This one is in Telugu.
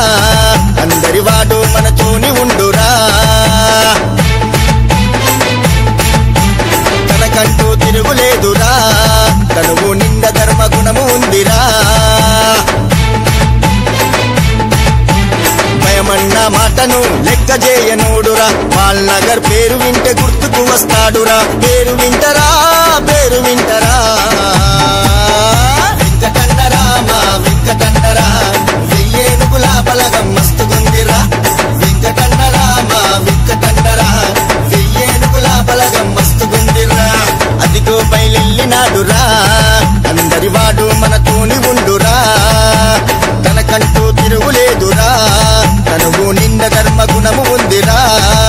అందరి వాడు మనతోని ఉండురా తనకంటూ తిరుగులేదురా తనువు నిండా ధర్మ గుణము ఉందిరా భయమన్న మాటను లెక్క చేయనోడురా వాల్నగర్ పేరు వింటే గుర్తుకు వస్తాడురా పేరు వింటరా వెంకటన్నరా మా వెంకటన్నరా వెయ్యేనుగుల బలగం మస్తుగుందిరా వెంకటన్నరా మా వెంకటన్నరా వెయ్యేనుగుల బలగం మస్తుగుందిరా అదిగో బయలెళ్ళినాడురా అందరి వాడు మనతోని ఉండురా తనకంటూ తిరుగులేదురా తనువు నిండా ధర్మ గుణము ఉందిరా